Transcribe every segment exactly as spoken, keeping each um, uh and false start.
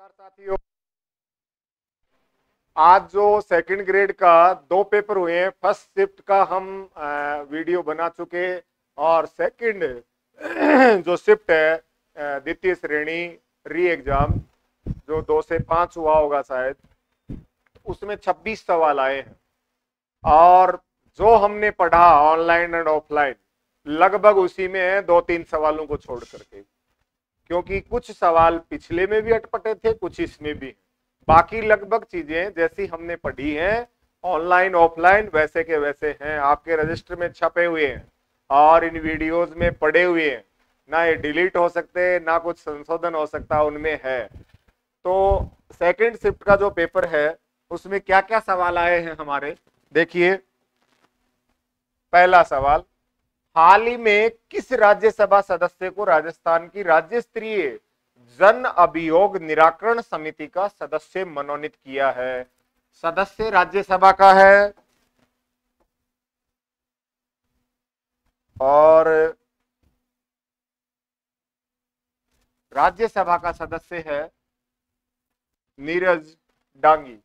नमस्कार साथियों। आज जो सेकंड ग्रेड का दो पेपर हुए हैं, फर्स्ट शिफ्ट का हम आ, वीडियो बना चुके और सेकंड जो शिफ्ट है द्वितीय श्रेणी री एग्जाम जो दो से पांच हुआ होगा शायद, उसमें छब्बीस सवाल आए हैं और जो हमने पढ़ा ऑनलाइन एंड ऑफलाइन लगभग उसी में है, दो तीन सवालों को छोड़ करके, क्योंकि कुछ सवाल पिछले में भी अटपटे थे, कुछ इसमें भी। बाकी लगभग चीजें जैसी हमने पढ़ी हैं ऑनलाइन ऑफलाइन वैसे के वैसे हैं, आपके रजिस्टर में छपे हुए हैं और इन वीडियोस में पड़े हुए हैं। ना ये डिलीट हो सकते, ना कुछ संशोधन हो सकता, उनमें है। तो सेकंड शिफ्ट का जो पेपर है उसमें क्या क्या सवाल आए हैं हमारे, देखिए। पहला सवाल, हाल ही में किस राज्यसभा सदस्य को राजस्थान की राज्य स्तरीय जन अभियोग निराकरण समिति का सदस्य मनोनीत किया है? सदस्य राज्यसभा का है और राज्यसभा का सदस्य है नीरज डांगी।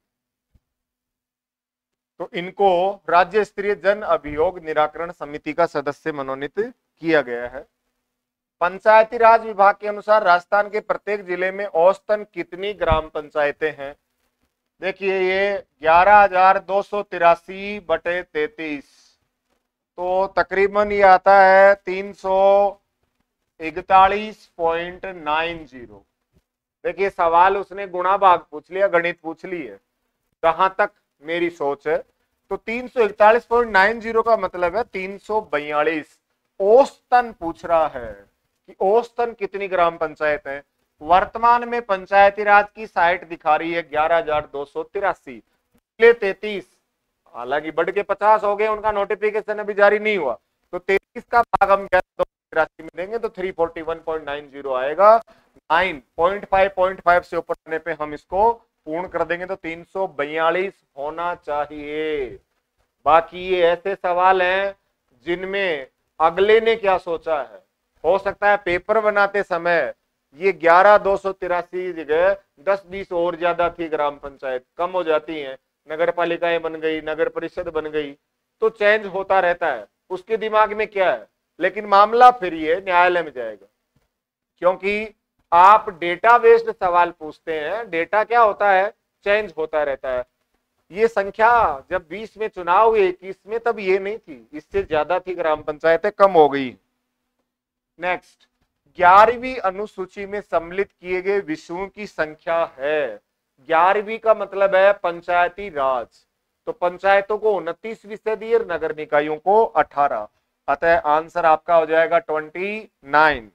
तो इनको राज्य स्तरीय जन अभियोग निराकरण समिति का सदस्य मनोनीत किया गया है। पंचायती राज विभाग के अनुसार राजस्थान के प्रत्येक जिले में औसतन कितनी ग्राम पंचायतें हैं? देखिए ये ग्यारह हजार दो सौ तिरासी बटे तैतीस, तो तकरीबन ये आता है तीन सौ इकतालीस पॉइंट नाइन जीरो। देखिए सवाल उसने गुणा भाग पूछ लिया, गणित पूछ ली है, जहां तक मेरी सोच है तो तीन सौ इकतालीस पॉइंट नाइन जीरो का मतलब है तीन सौ बयालीस। औसतन पूछ रहा है कि औसतन कितनी ग्राम पंचायत है। वर्तमान में पंचायती राज की साइट दिखा रही है ग्यारह हजार दो सौ तिरासी, तैतीस, हालांकि बढ़ के पचास हो गए, उनका नोटिफिकेशन अभी जारी नहीं हुआ, तो तैतीस का भाग हम ग्यारह दो सौ तिरासी में देंगे तो तीन सौ इकतालीस पॉइंट नाइन जीरो आएगा। Nine point five point five से ऊपर आने पे हम इसको पूर्ण कर देंगे तो तीन सौ बयालीस होना चाहिए। बाकी ये ऐसे सवाल हैं जिनमें अगले ने क्या सोचा है, हो सकता है पेपर बनाते समय ये ग्यारह दो सौ तिरासी जगह दस बीस और ज्यादा थी, ग्राम पंचायत कम हो जाती हैं, नगर पालिकाएं बन गई, नगर परिषद बन गई, तो चेंज होता रहता है, उसके दिमाग में क्या है। लेकिन मामला फिर ये न्यायालय में जाएगा, क्योंकि आप डेटा बेस्ड सवाल पूछते हैं, डेटा क्या होता है, चेंज होता रहता है। ये संख्या जब बीस में चुनाव हुए इक्कीस में तब ये नहीं थी, इससे ज्यादा थी, ग्राम पंचायतें कम हो गई। नेक्स्ट, ग्यारहवीं अनुसूची में सम्मिलित किए गए विषयों की संख्या है। ग्यारहवीं का मतलब है पंचायती राज, तो पंचायतों को उनतीस विषय दिए, नगर निकायों को अठारह, अतः आंसर आपका हो जाएगा ट्वेंटी नाइन।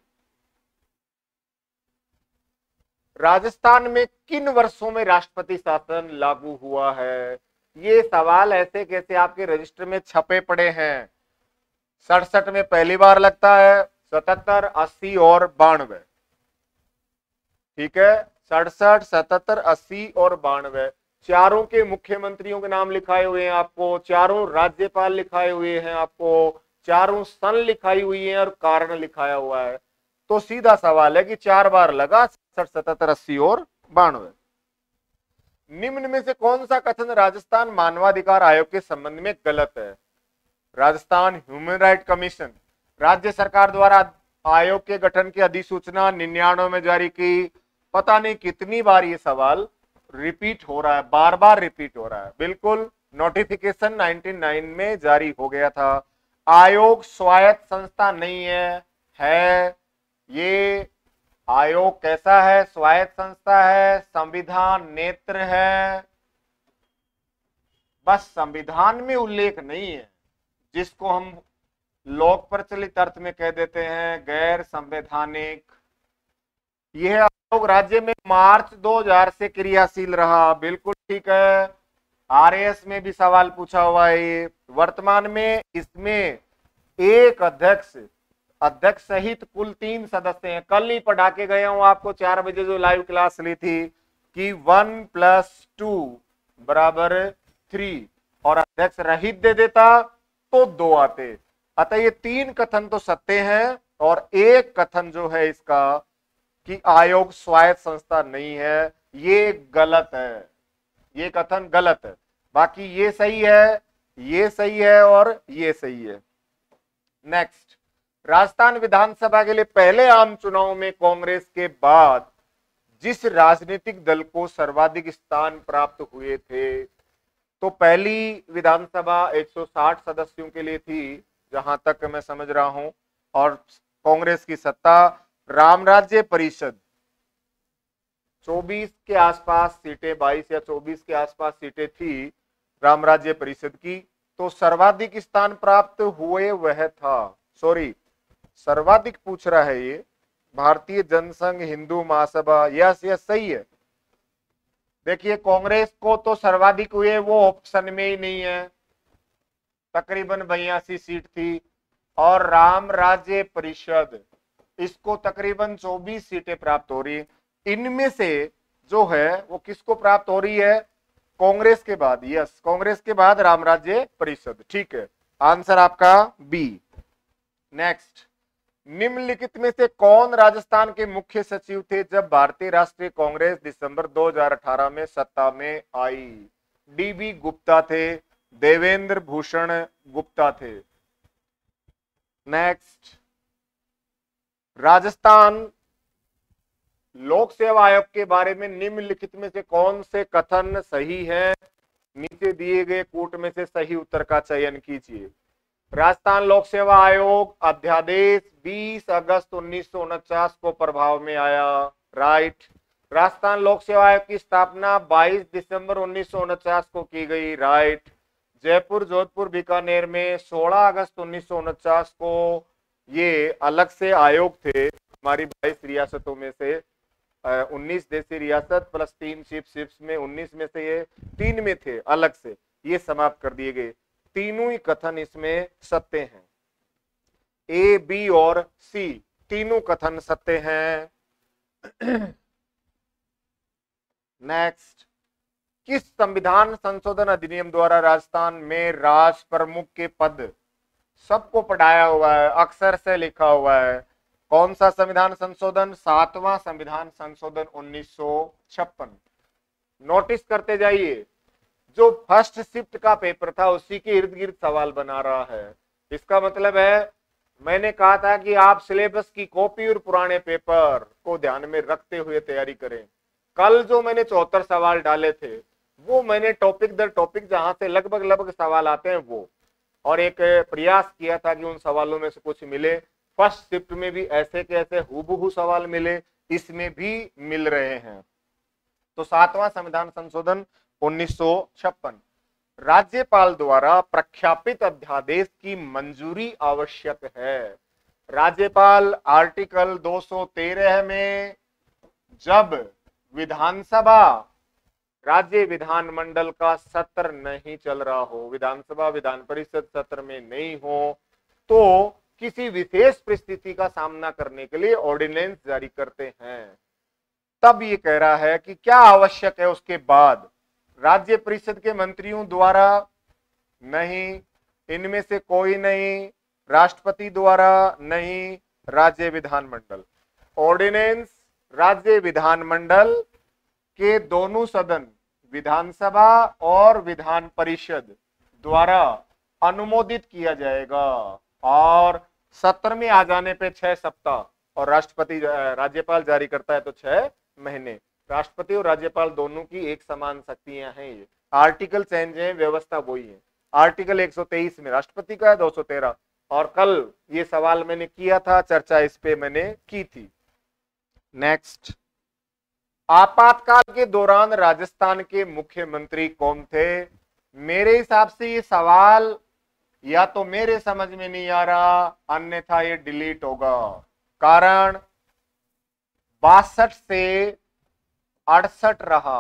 राजस्थान में किन वर्षों में राष्ट्रपति शासन लागू हुआ है? ये सवाल ऐसे कैसे आपके रजिस्टर में छपे पड़े हैं। सड़सठ में पहली बार लगता है, सतहत्तर, अस्सी और बानवे, ठीक है, सड़सठ, सतहत्तर, अस्सी और बानवे, चारों के मुख्यमंत्रियों के नाम लिखाए हुए हैं आपको, चारों राज्यपाल लिखाए हुए हैं आपको, चारों सन लिखाई हुई है और कारण लिखाया हुआ है। तो सीधा सवाल है कि चार बार लगा, सतहत्तर, अस्सी और बानवे। निम्न में से कौन सा कथन राजस्थान मानवाधिकार आयोग के संबंध में गलत है? राजस्थान ह्यूमन राइट कमीशन, राज्य सरकार द्वारा आयोग के गठन की अधिसूचना निन्यानवे में जारी की। पता नहीं कितनी बार ये सवाल रिपीट हो रहा है, बार बार रिपीट हो रहा है। बिल्कुल, नोटिफिकेशन निन्यानवे में जारी हो गया था। आयोग स्वायत्त संस्था नहीं है, है ये आयोग कैसा है, स्वायत्त संस्था है, संविधान नेत्र है, बस संविधान में उल्लेख नहीं है, जिसको हम लोक प्रचलित अर्थ में कह देते हैं गैर संवैधानिक। यह आयोग राज्य में मार्च दो हज़ार से क्रियाशील रहा, बिल्कुल ठीक है। आरएएस में भी सवाल पूछा हुआ है ये। वर्तमान में इसमें एक अध्यक्ष अध्यक्ष सहित कुल तीन सदस्य हैं। कल ही पढ़ा के गया हूं आपको चार बजे जो लाइव क्लास ली थी कि वन प्लस टू बराबर थ्री, और अध्यक्ष रहित दे देता तो दो आते। अतः ये तीन कथन तो सत्य हैं और एक कथन जो है इसका कि आयोग स्वायत्त संस्था नहीं है, ये गलत है, ये कथन गलत है। बाकी ये सही है, ये सही है और ये सही है। नेक्स्ट, राजस्थान विधानसभा के लिए पहले आम चुनाव में कांग्रेस के बाद जिस राजनीतिक दल को सर्वाधिक स्थान प्राप्त हुए थे, तो पहली विधानसभा एक सौ साठ सदस्यों के लिए थी जहां तक मैं समझ रहा हूं, और कांग्रेस की सत्ता राम राज्य परिषद चौबीस के आसपास सीटें, बाईस या चौबीस के आसपास सीटें थी राम राज्य परिषद की। तो सर्वाधिक स्थान प्राप्त हुए वह था, सॉरी सर्वाधिक पूछ रहा है ये, भारतीय जनसंघ हिंदू महासभा, यस यस सही है। देखिए कांग्रेस को तो सर्वाधिक हुए वो ऑप्शन में ही नहीं है, तकरीबन बयासी सीट थी, और राम राज्य परिषद इसको तकरीबन चौबीस सीटें प्राप्त हो रही है। इनमें से जो है वो किसको प्राप्त हो रही है? कांग्रेस के बाद, यस कांग्रेस के बाद राम राज्य परिषद, ठीक है, आंसर आपका बी। नेक्स्ट, निम्नलिखित में से कौन राजस्थान के मुख्य सचिव थे जब भारतीय राष्ट्रीय कांग्रेस दिसंबर दो हज़ार अठारह में सत्ता में आई? डीबी गुप्ता थे, देवेंद्र भूषण गुप्ता थे। नेक्स्ट, राजस्थान लोक सेवा आयोग के बारे में निम्नलिखित में से कौन से कथन सही है? नीचे दिए गए कूट में से सही उत्तर का चयन कीजिए। राजस्थान लोक सेवा आयोग अध्यादेश बीस अगस्त उन्नीस सौ उनचास को प्रभाव में आया, राइट। राजस्थान लोक सेवा आयोग की स्थापना बाईस दिसंबर उन्नीस सौ उनचास को की गई, राइट। जयपुर, जोधपुर, बीकानेर में सोलह अगस्त उन्नीस सौ उनचास को ये अलग से आयोग थे। हमारी बाईस रियासतों में से उन्नीस देशी रियासत प्लस तीन शिप शिप्स में उन्नीस में से ये तीन में थे अलग से, ये समाप्त कर दिए गए। तीनों ही कथन इसमें सत्य हैं, ए बी और सी तीनों कथन सत्य हैं। नेक्स्ट, किस संविधान संशोधन अधिनियम द्वारा राजस्थान में राष्ट्र प्रमुख के पद, सबको पढ़ाया हुआ है, अक्षर से लिखा हुआ है, कौन सा संविधान संशोधन? सातवां संविधान संशोधन उन्नीस सौ छप्पन। नोटिस करते जाइए, जो फर्स्ट शिफ्ट का पेपर था उसी के इर्द गिर्द सवाल बना रहा है। इसका मतलब है, मैंने कहा था कि आप सिलेबस की कॉपी और पुराने पेपर को ध्यान में रखते हुए तैयारी करें। कल जो मैंने चौहत्तर सवाल डाले थे वो मैंने टॉपिक दर टॉपिक जहां से लगभग लगभग सवाल आते हैं वो, और एक प्रयास किया था कि उन सवालों में से कुछ मिले। फर्स्ट शिफ्ट में भी ऐसे के ऐसे हूबहू सवाल मिले, इसमें भी मिल रहे हैं। तो सातवां संविधान संशोधन उन्नीस सौ छप्पन, राज्यपाल द्वारा प्रख्यापित अध्यादेश की मंजूरी आवश्यक है। राज्यपाल आर्टिकल दो सौ तेरह में जब विधानसभा राज्य विधानमंडल का सत्र नहीं चल रहा हो, विधानसभा विधान परिषद सत्र में नहीं हो, तो किसी विशेष परिस्थिति का सामना करने के लिए ऑर्डिनेंस जारी करते हैं। तब ये कह रहा है कि क्या आवश्यक है उसके बाद, राज्य परिषद के मंत्रियों द्वारा नहीं, इनमें से कोई नहीं, राष्ट्रपति द्वारा नहीं, राज्य विधानमंडल। ऑर्डिनेंस राज्य विधानमंडल के दोनों सदन विधानसभा और विधान परिषद द्वारा अनुमोदित किया जाएगा, और सत्र में आ जाने पे छह सप्ताह, और राष्ट्रपति राज्यपाल जारी करता है तो छह महीने। राष्ट्रपति और राज्यपाल दोनों की एक समान शक्तियां हैं। ये आर्टिकल चेंज है, व्यवस्था वही है। आर्टिकल एक सौ तेईस में राष्ट्रपति का है, दो सौ तेरह, और कल ये सवाल मैंने किया था, चर्चा इस पे मैंने की थी। नेक्स्ट, आपातकाल के दौरान राजस्थान के मुख्यमंत्री कौन थे? मेरे हिसाब से ये सवाल या तो मेरे समझ में नहीं आ रहा, अन्यथा ये डिलीट होगा। कारण बासठ से अड़सठ रहा,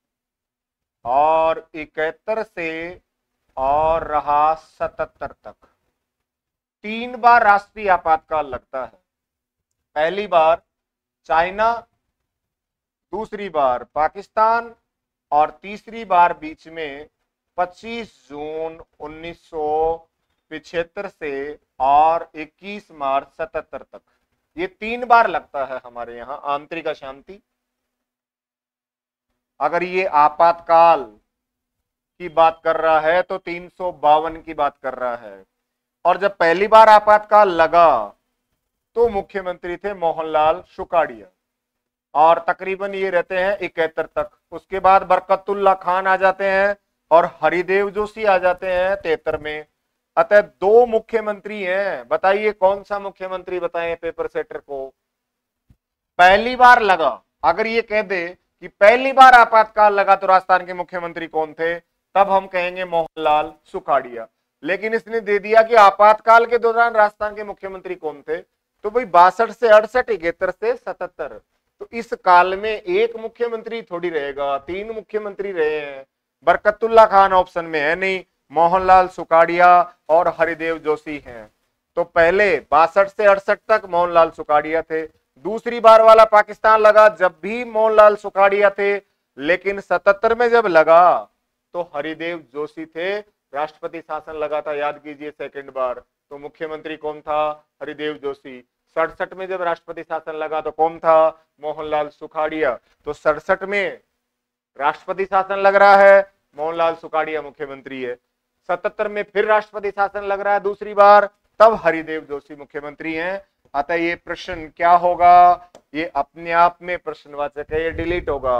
और इकहत्तर से और रहा सतहत्तर तक। तीन बार राष्ट्रीय आपातकाल लगता है, पहली बार चाइना, दूसरी बार पाकिस्तान, और तीसरी बार बीच में पच्चीस जून उन्नीस सौ पिछहत्तर से और इक्कीस मार्च सतहत्तर तक। ये तीन बार लगता है हमारे यहाँ आंतरिक अशांति। अगर ये आपातकाल की बात कर रहा है तो तीन सौ बावन की बात कर रहा है। और जब पहली बार आपातकाल लगा तो मुख्यमंत्री थे मोहनलाल सुखाड़िया, और तकरीबन ये रहते हैं इकहत्तर तक। उसके बाद बरकतुल्ला खान आ जाते हैं और हरिदेव जोशी आ जाते हैं तिहत्तर में। अतः दो मुख्यमंत्री हैं, बताइए कौन सा मुख्यमंत्री बताएं पेपर सेटर को। पहली बार लगा, अगर ये कह दे कि पहली बार आपातकाल लगा तो राजस्थान के मुख्यमंत्री कौन थे, तब हम कहेंगे मोहनलाल सुखाड़िया। लेकिन इसने दे दिया कि आपातकाल के दौरान राजस्थान के मुख्यमंत्री कौन थे, तो भाई बासठ से अड़सठ, इकहत्तर से सतहत्तर, तो इस काल में एक मुख्यमंत्री थोड़ी रहेगा, तीन मुख्यमंत्री रहे हैं। बरकतुल्ला खान ऑप्शन में है नहीं, मोहनलाल सुखाड़िया और हरिदेव जोशी हैं। तो पहले बासठ से अड़सठ तक मोहनलाल सुखाड़िया थे। दूसरी बार वाला पाकिस्तान लगा जब भी मोहनलाल सुखाड़िया थे, लेकिन सतहत्तर में जब लगा तो हरिदेव जोशी थे। राष्ट्रपति शासन लगा था, याद कीजिए सेकंड बार, तो मुख्यमंत्री कौन था, हरिदेव जोशी। सड़सठ में जब राष्ट्रपति शासन लगा तो कौन था, मोहनलाल सुखाड़िया। तो सड़सठ में राष्ट्रपति शासन लग रहा है, मोहनलाल सुखाड़िया मुख्यमंत्री है। सतहत्तर में फिर राष्ट्रपति शासन लग रहा है दूसरी बार, तब हरिदेव जोशी मुख्यमंत्री हैं। अतः ये प्रश्न क्या होगा, ये अपने आप में प्रश्नवाचक है, ये डिलीट होगा।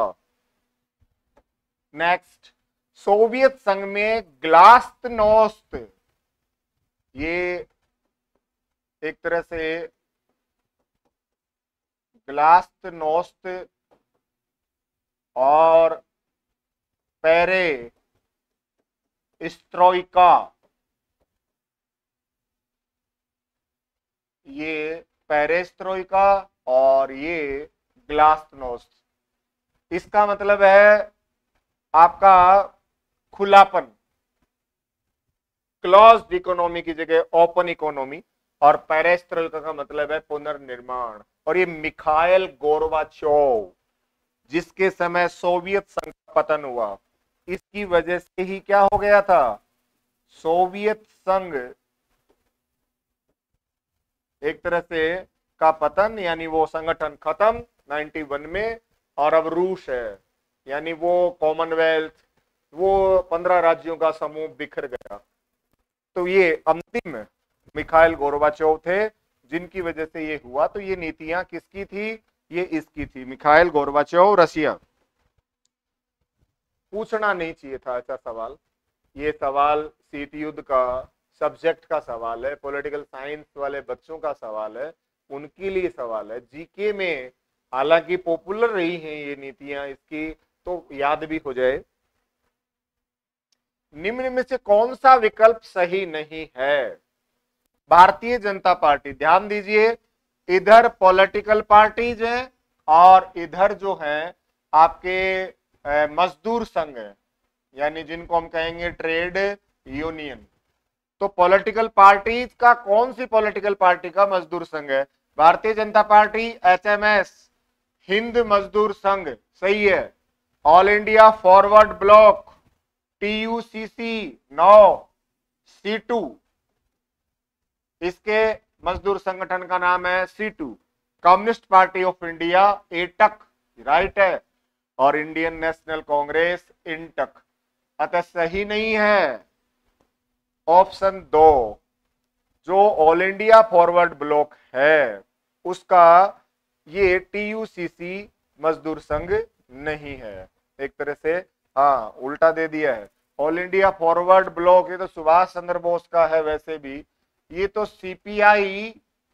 नेक्स्ट, सोवियत संघ में ग्लास्तनोस्त, ये एक तरह से ग्लास्तनोस्त और पेरे स्ट्रोइका, ये पेरेस्ट्रोइका और ये ग्लास्तनोस्त, इसका मतलब है आपका खुलापन, क्लोज्ड इकोनॉमी की जगह ओपन इकोनॉमी, और पेरेस्ट्रोइका का मतलब है पुनर्निर्माण। और ये मिखाइल गोर्बाचोव, जिसके समय सोवियत संघ का पतन हुआ, इसकी वजह से ही क्या हो गया था, सोवियत संघ एक तरह से का पतन, यानी वो संगठन खत्म इक्यानवे में, और अब रूस है, यानी वो कॉमनवेल्थ, वो पंद्रह राज्यों का समूह बिखर गया। तो ये अंतिम मिखाइल गोर्बाचोव थे जिनकी वजह से ये हुआ। तो ये नीतियां किसकी थी, ये इसकी थी, मिखाइल गोर्बाचोव, रशिया। पूछना नहीं चाहिए था ऐसा सवाल, ये सवाल सीट युद्ध का सब्जेक्ट का सवाल है, पॉलिटिकल साइंस वाले बच्चों का सवाल है, उनके लिए सवाल है। जीके में हालांकि पॉपुलर रही हैं ये नीतियां इसकी, तो याद भी हो जाए। निम्न में से कौन सा विकल्प सही नहीं है, भारतीय जनता पार्टी, ध्यान दीजिए, इधर पॉलिटिकल पार्टीज हैं और इधर जो है आपके मजदूर संघ है, यानी जिनको हम कहेंगे ट्रेड यूनियन। तो पॉलिटिकल पार्टीज का कौन सी पॉलिटिकल पार्टी का मजदूर संघ है, भारतीय जनता पार्टी, एचएमएस, हिंद मजदूर संघ, सही है, All India Forward Bloc, TUCC, नौ, सी टू, इसके मजदूर संगठन का नाम है C two, Communist Party of India, AITUC, right है, और इंडियन नेशनल कांग्रेस, इंटक। अतः सही नहीं है ऑप्शन दो, जो ऑल इंडिया फॉरवर्ड ब्लॉक है उसका ये टीयूसीसी मजदूर संघ नहीं है, एक तरह से हाँ उल्टा दे दिया है। ऑल इंडिया फॉरवर्ड ब्लॉक ये तो सुभाष चंद्र बोस का है, वैसे भी ये तो सीपीआई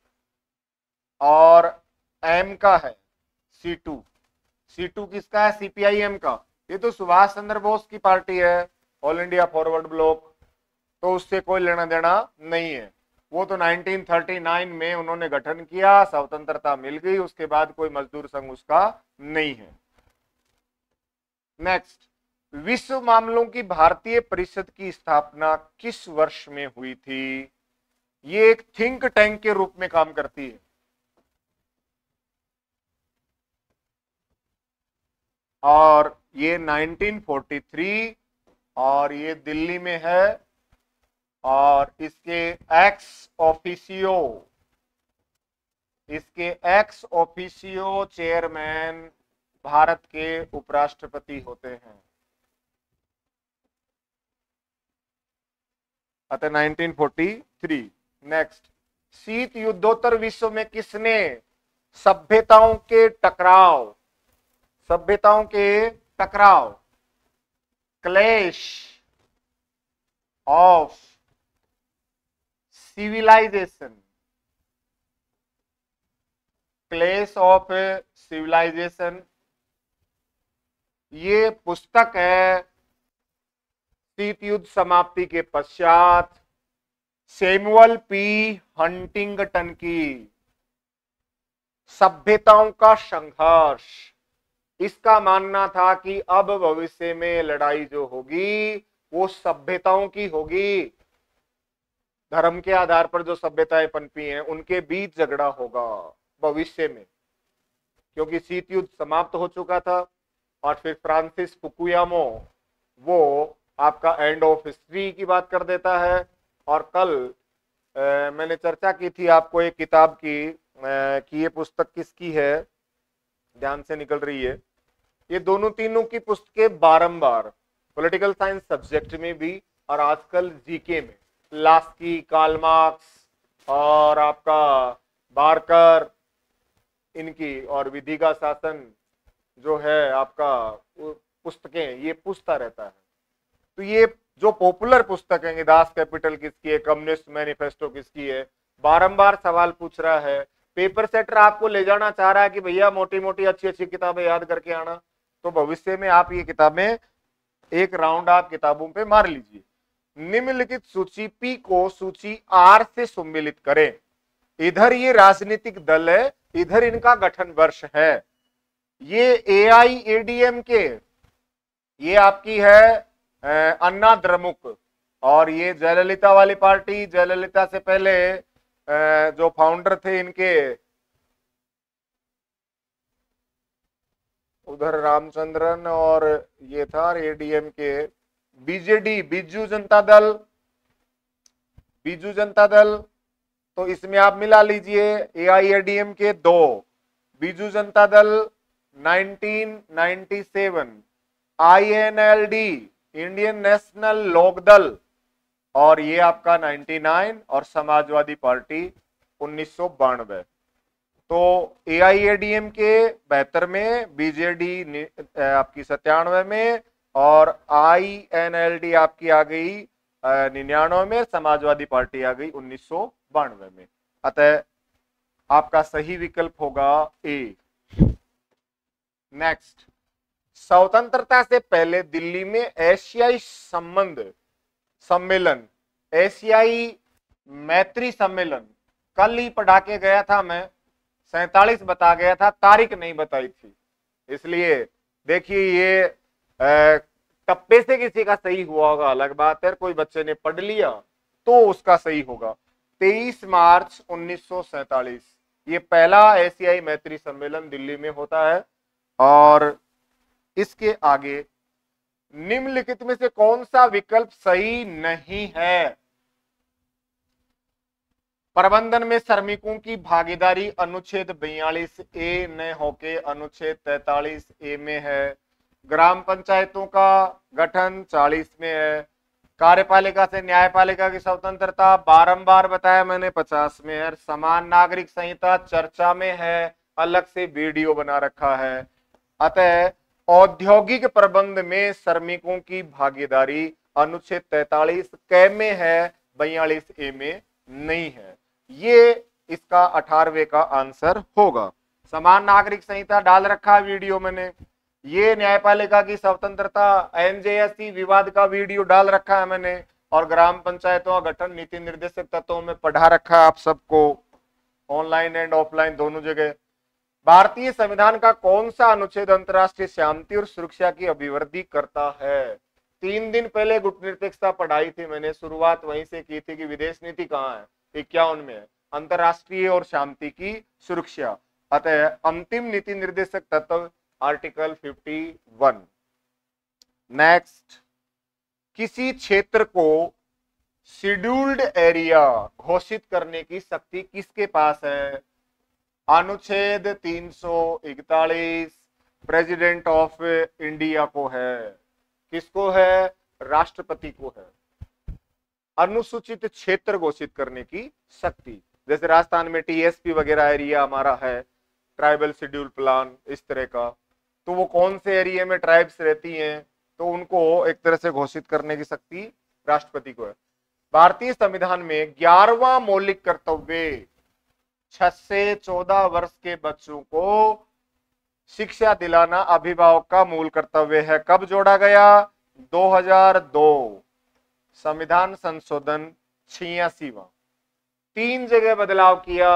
और एम का है, सी टू, सी टू किसका है, सीपीआई एम का, ये तो सुभाष चंद्र बोस की पार्टी है ऑल इंडिया फॉरवर्ड ब्लॉक, तो उससे कोई लेना देना नहीं है। वो तो नाइनटीन थर्टी नाइन में उन्होंने गठन किया, स्वतंत्रता मिल गई, उसके बाद कोई मजदूर संघ उसका नहीं है। नेक्स्ट, विश्व मामलों की भारतीय परिषद की स्थापना किस वर्ष में हुई थी, ये एक थिंक टैंक के रूप में काम करती है, और ये नाइनटीन फोर्टी थ्री, और ये दिल्ली में है, और इसके एक्स ऑफिसियो इसके एक्स ऑफिसियो चेयरमैन भारत के उपराष्ट्रपति होते हैं? अतः नाइनटीन फोर्टी थ्री। नेक्स्ट, शीत युद्धोत्तर विश्व में किसने सभ्यताओं के टकराव सभ्यताओं के टकराव clash of civilisation clash of civilisation ये पुस्तक है शीत युद्ध समाप्ति के पश्चात सैमुअल पी हंटिंगटन की सभ्यताओं का संघर्ष। इसका मानना था कि अब भविष्य में लड़ाई जो होगी वो सभ्यताओं की होगी, धर्म के आधार पर जो सभ्यताएं पनपी हैं उनके बीच झगड़ा होगा भविष्य में, क्योंकि शीत युद्ध समाप्त हो चुका था। और फिर फ्रांसिस फुकुयामो वो आपका एंड ऑफ हिस्ट्री की बात कर देता है। और कल आ, मैंने चर्चा की थी आपको एक किताब की आ, कि ये पुस्तक किसकी है, ध्यान से निकल रही है। ये दोनों तीनों की पुस्तकें बारंबार पॉलिटिकल साइंस सब्जेक्ट में भी और आजकल जीके में लास्की, कार्ल मार्क्स और आपका बारकर, इनकी और विधि का शासन जो है आपका पुस्तकें ये पूछता रहता है। तो ये जो पॉपुलर पुस्तक है, दास कैपिटल किसकी है, कम्युनिस्ट मैनिफेस्टो किसकी है, बारंबार सवाल पूछ रहा है। पेपर सेटर आपको ले जाना चाह रहा है कि भैया मोटी मोटी अच्छी अच्छी किताबें याद करके आना, तो भविष्य में आप ये किताबें एक राउंड आप किताबों पे मार लीजिए। निम्नलिखित सूची पी को सूची आर से सम्मिलित करें। इधर ये राजनीतिक दल है, इधर इनका गठन वर्ष है। ये ए आई ए डी एम के, ये आपकी है अन्ना द्रमुक, और ये जयललिता वाली पार्टी, जयललिता से पहले जो फाउंडर थे इनके उधर रामचंद्रन, और ये था एडीएम के बीजेडी, बीजू जनता दल, बीजू जनता दल। तो इसमें आप मिला लीजिए एआईएडीएम के दो, Biju Janata Dal nineteen ninety seven, INLD Indian National Lok Dal और ये आपका निन्यानवे, और समाजवादी पार्टी उन्नीस सौ बानवे। तो एआईएडीएम के बहत्तर में, बीजेडी आपकी सत्तानवे में, और आईएनएलडी आपकी आ गई निन्यानवे में, समाजवादी पार्टी आ गई उन्नीस सौ बानवे में। अतः आपका सही विकल्प होगा ए। नेक्स्ट, स्वतंत्रता से पहले दिल्ली में एशियाई संबंध सम्मेलन, एशियाई मैत्री सम्मेलन कल ही पढ़ा के गया था मैं, सैतालीस बता गया था, तारीख नहीं बताई थी। इसलिए देखिए ये टप्पे से किसी का सही हुआ होगा अलग बात है, कोई बच्चे ने पढ़ लिया तो उसका सही होगा। तेईस मार्च उन्नीस सौ सैतालीस ये पहला एशियाई मैत्री सम्मेलन दिल्ली में होता है। और इसके आगे निम्नलिखित में से कौन सा विकल्प सही नहीं है? प्रबंधन में श्रमिकों की भागीदारी अनुच्छेद बयालीस ए न होके अनुच्छेद तैंतालीस ए में है। ग्राम पंचायतों का गठन चालीस में है। कार्यपालिका से न्यायपालिका की स्वतंत्रता बारंबार बताया मैंने पचास में है। समान नागरिक संहिता चर्चा में है, अलग से वीडियो बना रखा है। अतः औद्योगिक प्रबंध में श्रमिकों की भागीदारी अनुच्छेद तैंतालीस कै में है, बयालीस ए में नहीं है। ये इसका अठारहवें का आंसर होगा। समान नागरिक संहिता डाल रखा है वीडियो मैंने, ये न्यायपालिका की स्वतंत्रता एनजेएससी विवाद का वीडियो डाल रखा है मैंने, और ग्राम पंचायतों का गठन नीति निर्देशक तत्वों में पढ़ा रखा है आप सबको, ऑनलाइन एंड ऑफलाइन दोनों जगह। भारतीय संविधान का कौन सा अनुच्छेद अंतर्राष्ट्रीय शांति और सुरक्षा की अभिवृद्धि करता है? तीन दिन पहले गुटनिरपेक्षता पढ़ाई थी मैंने, शुरुआत वहीं से की थी कि विदेश नीति कहाँ है, इक्यावन में है, अंतर्राष्ट्रीय और शांति की सुरक्षा। अतः अंतिम नीति निर्देशक तत्व आर्टिकल इक्यावन। नेक्स्ट, किसी क्षेत्र को शेड्यूल्ड एरिया घोषित करने की शक्ति किसके पास है? अनुच्छेद तीन सौ इकतालीस, प्रेसिडेंट ऑफ इंडिया को है। किसको है? राष्ट्रपति को है अनुसूचित क्षेत्र घोषित करने की शक्ति। जैसे राजस्थान में टीएसपी वगैरह एरिया हमारा है, ट्राइबल शेड्यूल प्लान इस तरह का, तो वो कौन से एरिया में ट्राइब्स रहती हैं तो उनको एक तरह से घोषित करने की शक्ति राष्ट्रपति को है। भारतीय संविधान में ग्यारहवां मौलिक कर्तव्य छह से चौदह वर्ष के बच्चों को शिक्षा दिलाना अभिभावक का मूल कर्तव्य है। कब जोड़ा गया? दो हज़ार दो संविधान संशोधन छियासीवां। तीन जगह बदलाव किया,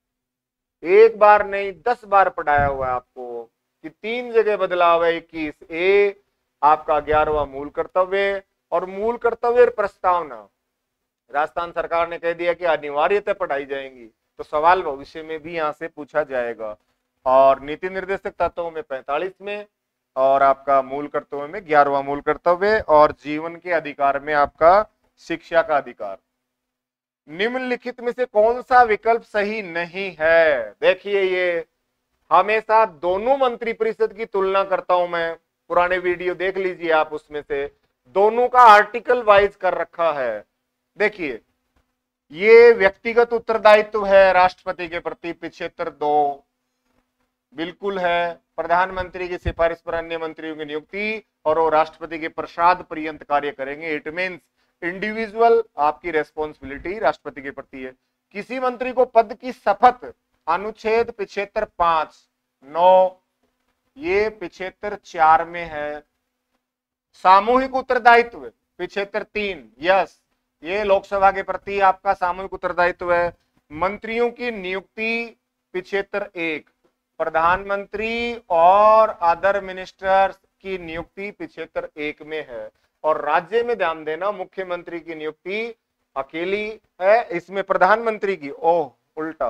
एक बार नहीं दस बार पढ़ाया हुआ है आपको कि तीन जगह बदलाव है। इक्कीस ए आपका ग्यारहवां मूल कर्तव्य, और मूल कर्तव्य प्रस्तावना राजस्थान सरकार ने कह दिया कि अनिवार्यतः पढ़ाई जाएंगी, तो सवाल भविष्य में भी यहां से पूछा जाएगा। और नीति निर्देशक तत्वों में पैंतालीस में, और आपका मूल कर्तव्य में ग्यारहवां मूल कर्तव्य, और जीवन के अधिकार में आपका शिक्षा का अधिकार। निम्नलिखित में से कौन सा विकल्प सही नहीं है? देखिए, ये हमेशा दोनों मंत्रिपरिषद की तुलना करता हूं मैं, पुराने वीडियो देख लीजिए आप, उसमें से दोनों का आर्टिकल वाइज कर रखा है। देखिए, ये व्यक्तिगत उत्तरदायित्व है राष्ट्रपति के प्रति, पिछहत्तर दो बिल्कुल है। प्रधानमंत्री की सिफारिश पर अन्य मंत्रियों की नियुक्ति, और वो राष्ट्रपति के प्रसाद पर्यंत कार्य करेंगे। इट मीन्स इंडिविजुअल आपकी रेस्पॉन्सिबिलिटी राष्ट्रपति के प्रति है। किसी मंत्री को पद की शपथ, अनुच्छेद पिछहत्तर पांच नौ, ये पिछहत्तर चार में है। सामूहिक उत्तरदायित्व पिछहत्तर तीन, यस, ये लोकसभा के प्रति आपका सामूहिक उत्तरदायित्व है। मंत्रियों की नियुक्ति पिछहत्तर एक, प्रधानमंत्री और अदर मिनिस्टर्स की नियुक्ति पिछहत्तर एक में है। और राज्य में ध्यान देना, मुख्यमंत्री की नियुक्ति अकेली है, इसमें प्रधानमंत्री की ओह उल्टा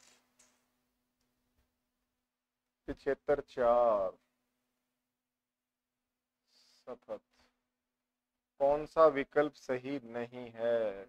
पिछहत्तर चार। शपथ कौन सा विकल्प सही नहीं है?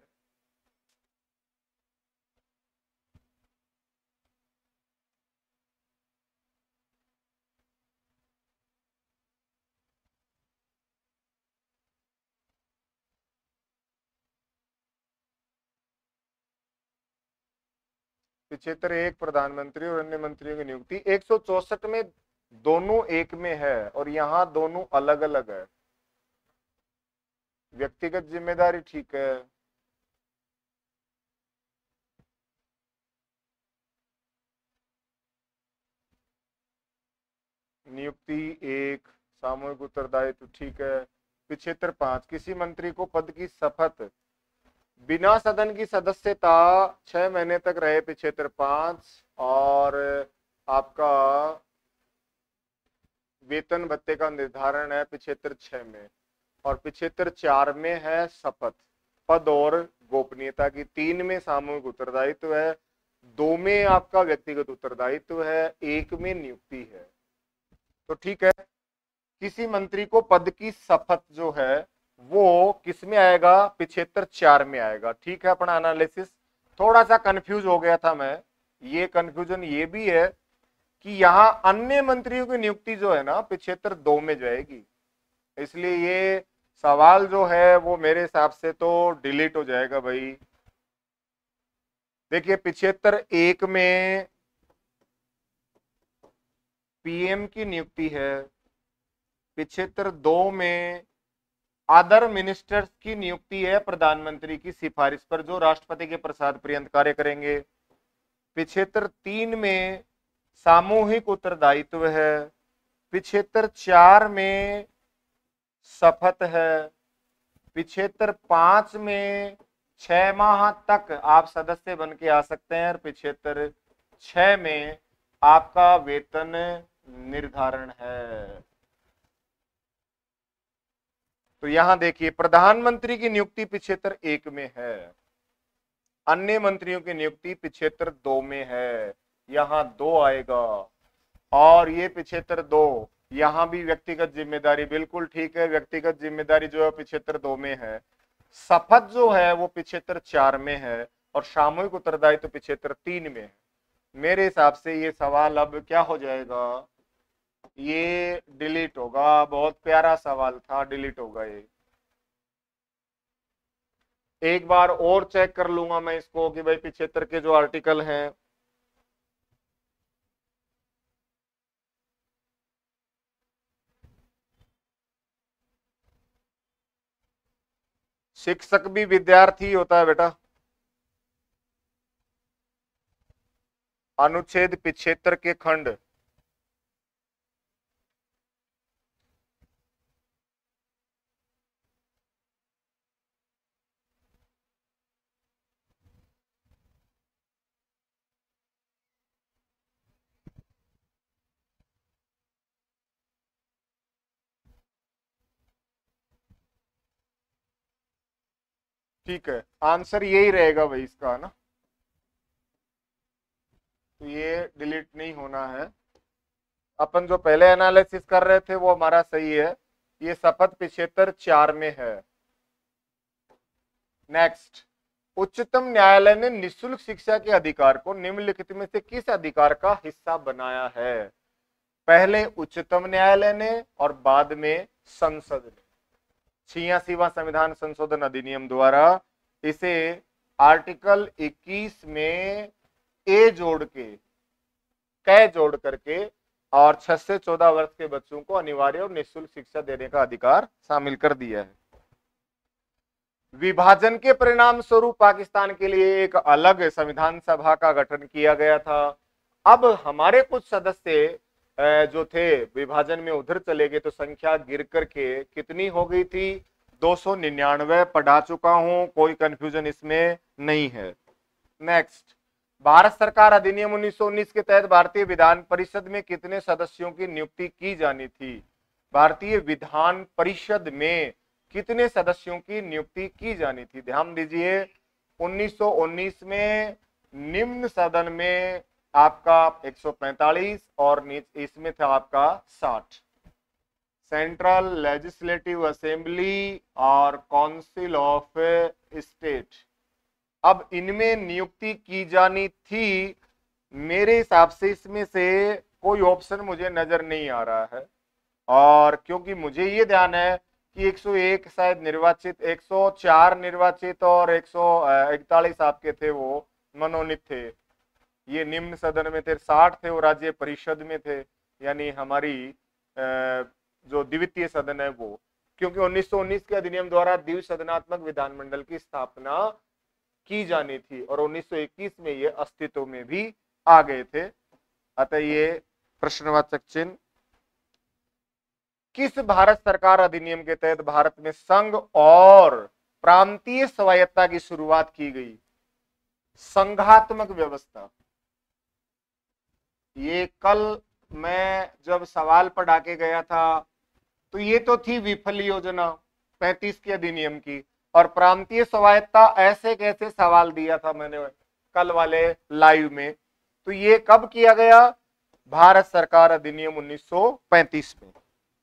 पिछहत्तर एक प्रधानमंत्री और अन्य मंत्रियों की नियुक्ति। एक सौ चौसठ में दोनों एक में है, और यहां दोनों अलग अलग है। व्यक्तिगत जिम्मेदारी ठीक है, नियुक्ति एक, सामूहिक उत्तरदायित्व ठीक है। पिछहत्तर पांच, किसी मंत्री को पद की शपथ बिना सदन की सदस्यता छह महीने तक रहे, पिछहत्तर पांच। और आपका वेतन भत्ते का निर्धारण है पिछहत्तर छह में, और पिछहत्तर चार में है शपथ, पद और गोपनीयता की। तीन में सामूहिक उत्तरदायित्व है, दो में आपका व्यक्तिगत उत्तरदायित्व है, एक में नियुक्ति है। तो ठीक है, किसी मंत्री को पद की शपथ जो है वो किस में आएगा? पिछहत्तर चार में आएगा। ठीक है, अपना एनालिसिस थोड़ा सा कंफ्यूज हो गया था मैं। ये कंफ्यूजन ये भी है कि यहां अन्य मंत्रियों की नियुक्ति जो है ना पिछहत्तर दो में जाएगी, इसलिए ये सवाल जो है वो मेरे हिसाब से तो डिलीट हो जाएगा भाई। देखिए, पिछहत्तर एक में पीएम की नियुक्ति है, पिछहत्तर दो में अदर मिनिस्टर्स की नियुक्ति है प्रधानमंत्री की सिफारिश पर, जो राष्ट्रपति के प्रसाद पर्यंत कार्य करेंगे। पिछहत्तर तीन में सामूहिक उत्तरदायित्व है, पिछहत्तर चार में शपथ है, पिछहत्तर पांच में छह माह तक आप सदस्य बन के आ सकते हैं, और पिछहत्तर छह में आपका वेतन निर्धारण है। तो यहां देखिए, प्रधानमंत्री की नियुक्ति पिछहत्तर एक में है, अन्य मंत्रियों की नियुक्ति पिछहत्तर दो में है, यहां दो आएगा। और ये पिछहत्तर दो, यहां भी व्यक्तिगत जिम्मेदारी बिल्कुल ठीक है, व्यक्तिगत जिम्मेदारी जो है पिछहत्तर दो में है, शपथ जो है वो पिछहत्तर चार में है, और सामूहिक उत्तरदायित्व तो पिछहत्तर तीन में है। मेरे हिसाब से ये सवाल अब क्या हो जाएगा? ये डिलीट होगा, बहुत प्यारा सवाल था, डिलीट होगा ये। एक बार और चेक कर लूंगा मैं इसको कि भाई पिछहत्तर के जो आर्टिकल हैं शिक्षक भी विद्यार्थी होता है बेटा। अनुच्छेद पिछहत्तर के खंड ठीक है, आंसर यही रहेगा भाई इसका, ना? तो ये डिलीट नहीं होना है। अपन जो पहले एनालिसिस कर रहे थे वो हमारा सही है। ये शपथ पिछहत्तर चार में है। नेक्स्ट, उच्चतम न्यायालय ने निशुल्क शिक्षा के अधिकार को निम्नलिखित में से किस अधिकार का हिस्सा बनाया है? पहले उच्चतम न्यायालय ने और बाद में संसद ने। छियासीवां संविधान संशोधन अधिनियम द्वारा इसे आर्टिकल इक्कीस में ए जोड़ के, कै जोड़ करके और छह से चौदह वर्ष के बच्चों को अनिवार्य और निःशुल्क शिक्षा देने का अधिकार शामिल कर दिया है। विभाजन के परिणाम स्वरूप पाकिस्तान के लिए एक अलग संविधान सभा का गठन किया गया था। अब हमारे कुछ सदस्य जो थे विभाजन में उधर चले गए, तो संख्या गिर करके कितनी हो गई थी? दो सौ निन्यानवे पढ़ा चुका हूं, कोई कंफ्यूजन इसमें नहीं है। नेक्स्ट, भारत सरकार अधिनियम उन्नीस सौ उन्नीस के तहत भारतीय विधान परिषद में कितने सदस्यों की नियुक्ति की जानी थी? भारतीय विधान परिषद में कितने सदस्यों की नियुक्ति की जानी थी? ध्यान दीजिए, उन्नीस सौ उन्नीस में निम्न सदन में आपका एक सौ पैंतालीस और इसमें था आपका साठ। सेंट्रल लेजिस्लेटिव असेंबली और काउंसिल ऑफ स्टेट, अब इनमें नियुक्ति की जानी थी। मेरे हिसाब से इसमें से कोई ऑप्शन मुझे नजर नहीं आ रहा है, और क्योंकि मुझे ये ध्यान है कि एक सौ एक शायद निर्वाचित, एक सौ चार निर्वाचित और एक सौ इकतालीस आपके थे वो मनोनीत थे। ये निम्न सदन में थे, साठ थे वो राज्य परिषद में थे, यानी हमारी जो द्वितीय सदन है वो। क्योंकि उन्नीस सौ उन्नीस के अधिनियम द्वारा द्विसदनात्मक विधानमंडल की स्थापना की जानी थी और उन्नीस सौ इक्कीस में ये अस्तित्व में भी आ गए थे। अतः ये प्रश्नवाचक चिन्ह। किस भारत सरकार अधिनियम के तहत भारत में संघ और प्रांतीय स्वायत्ता की शुरुआत की गई? संघात्मक व्यवस्था। ये कल मैं जब सवाल पढ़ा के गया था तो ये तो थी विफल योजना पैंतीस के अधिनियम की, और प्रांतीय स्वायत्ता ऐसे कैसे सवाल दिया था मैंने कल वाले लाइव में। तो ये कब किया गया? भारत सरकार अधिनियम उन्नीस सौ पैंतीस में।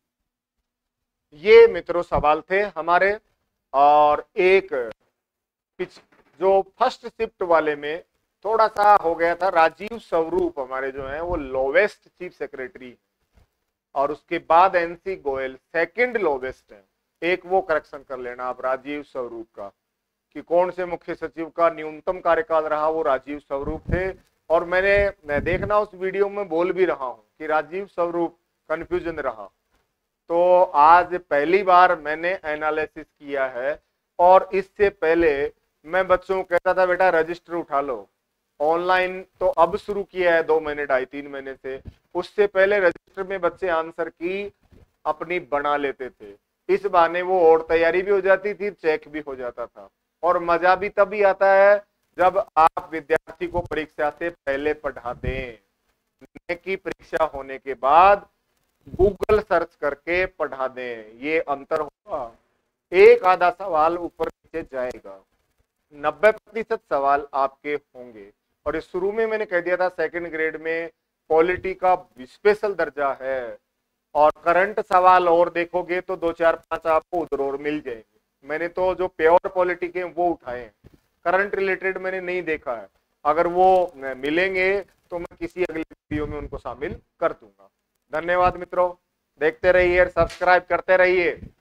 ये मित्रों सवाल थे हमारे। और एक जो फर्स्ट शिफ्ट वाले में थोड़ा सा हो गया था, राजीव स्वरूप हमारे जो हैं वो लोवेस्ट चीफ सेक्रेटरी, और उसके बाद एनसी गोयल सेकंड लोवेस्ट है। एक वो करेक्शन कर लेना आप राजीव स्वरूप का, कि कौन से मुख्य सचिव का न्यूनतम कार्यकाल रहा, वो राजीव स्वरूप थे। और मैंने मैं देखना उस वीडियो में बोल भी रहा हूं कि राजीव स्वरूप कंफ्यूजन रहा। तो आज पहली बार मैंने एनालिसिस किया है, और इससे पहले मैं बच्चों को कहता था बेटा रजिस्टर उठा लो, ऑनलाइन तो अब शुरू किया है दो महीने ढाई तीन महीने से। उससे पहले रजिस्टर में बच्चे आंसर की अपनी बना लेते थे, इस बहाने वो और तैयारी भी हो जाती थी, चेक भी हो जाता था। और मजा भी तभी आता है जब आप विद्यार्थी को परीक्षा से पहले पढ़ा दें, की परीक्षा होने के बाद गूगल सर्च करके पढ़ा दें। ये अंतर होगा, एक आधा सवाल ऊपर नीचे जाएगा, नब्बे प्रतिशत सवाल आपके होंगे। और इस शुरू में मैंने कह दिया था सेकंड ग्रेड में पॉलिटी का स्पेशल दर्जा है, और करंट सवाल और देखोगे तो दो चार पांच आपको उधर और मिल जाएंगे। मैंने तो जो प्योर पॉलिटी के वो उठाए हैं, करंट रिलेटेड मैंने नहीं देखा है। अगर वो मिलेंगे तो मैं किसी अगले वीडियो में उनको शामिल कर दूंगा। धन्यवाद मित्रों, देखते रहिए, सब्सक्राइब करते रहिए।